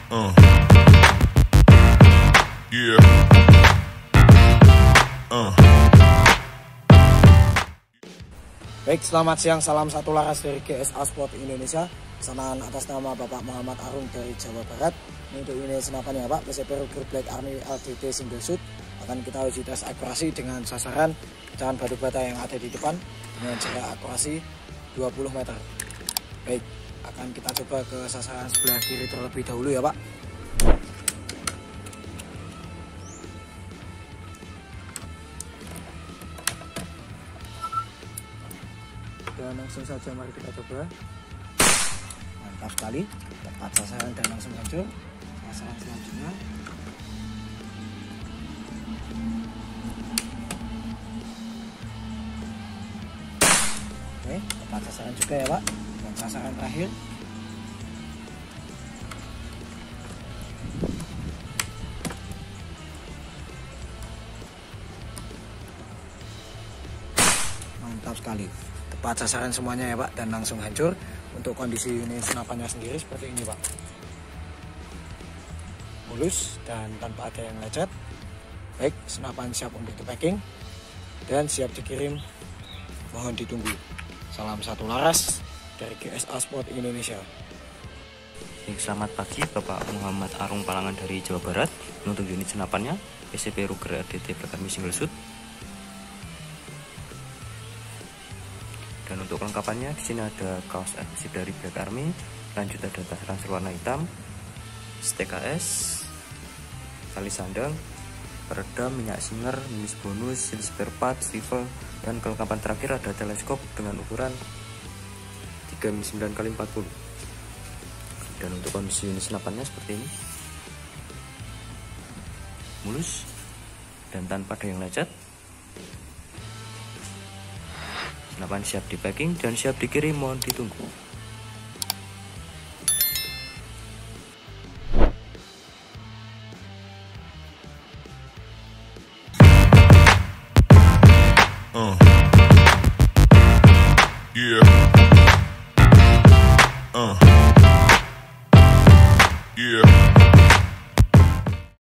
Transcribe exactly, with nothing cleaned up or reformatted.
Uh. Yeah. Uh. Baik, selamat siang, salam satu laras dari G S A Sport Indonesia. Pesanan atas nama Bapak Muhammad Arung dari Jawa Barat. Ini untuk unit senapan ya Pak, P C P Ruger Black Army L D T Single Shoot. Akan kita uji tes akurasi dengan sasaran pecahan batu bata yang ada di depan dengan jarak akurasi dua puluh meter. Baik, akan kita coba ke sasaran sebelah kiri terlebih dahulu ya Pak. Dan langsung saja mari kita coba. Mantap sekali, tepat sasaran dan langsung hancur. Sasaran selanjutnya. Oke, tepat sasaran juga ya Pak. Dan sasaran terakhir. Mantap sekali, tepat sasaran semuanya ya Pak, dan langsung hancur. Untuk kondisi unit senapannya sendiri seperti ini Pak, mulus dan tanpa ada yang lecet. Baik, senapan siap untuk di packing dan siap dikirim, mohon ditunggu. Salam satu laras dari G S A Sport Indonesia. Selamat pagi, Bapak Muhammad Arung Palangan dari Jawa Barat. Untuk unit senapannya P C P Ruger L D T Black Army Single Shoot. Dan untuk kelengkapannya di sini ada kaos eksklusif dari Black Army, lanjut ada tas ransel warna hitam, S T K S, tali sandang, peredam, minyak singer, minis bonus, spare part, rifle, dan kelengkapan terakhir ada teleskop dengan ukuran tiga kali sembilan kali empat puluh. Dan untuk kondisi unit senapannya seperti ini, mulus dan tanpa ada yang lecet. Senapan siap di packing dan siap dikirim, mohon ditunggu.